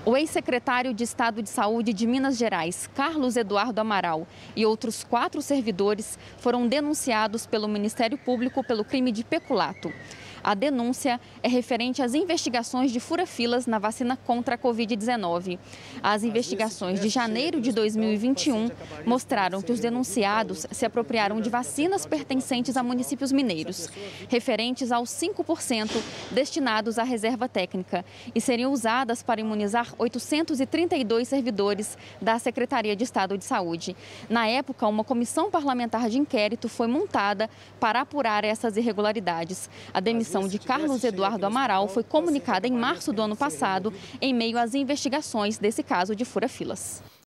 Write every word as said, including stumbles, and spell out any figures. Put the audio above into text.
O ex-secretário de Estado de Saúde de Minas Gerais, Carlos Eduardo Amaral, e outros quatro servidores foram denunciados pelo Ministério Público pelo crime de peculato. A denúncia é referente às investigações de fura-filas na vacina contra a covid dezenove. As investigações de janeiro de dois mil e vinte e um mostraram que os denunciados se apropriaram de vacinas pertencentes a municípios mineiros, referentes aos cinco por cento destinados à reserva técnica, e seriam usadas para imunizar oitocentos e trinta e dois servidores da Secretaria de Estado de Saúde. Na época, uma comissão parlamentar de inquérito foi montada para apurar essas irregularidades. A demissão de Carlos Eduardo Amaral foi comunicada em março do ano passado, em meio às investigações desse caso de fura-filas.